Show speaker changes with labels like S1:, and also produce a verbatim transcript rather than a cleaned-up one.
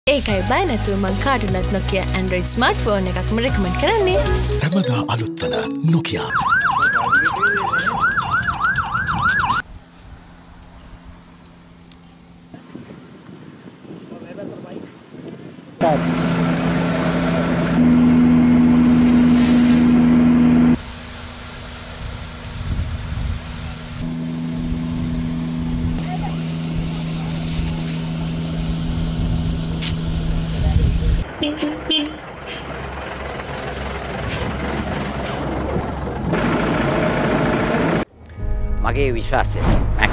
S1: ඒකයි බය නැතුව මං කාටුනත් Nokia Android smartphone එකක්ම recommend කරන්නේ.
S2: සමදා අලුත් වන Nokia.
S3: මගේ විශ්වාසය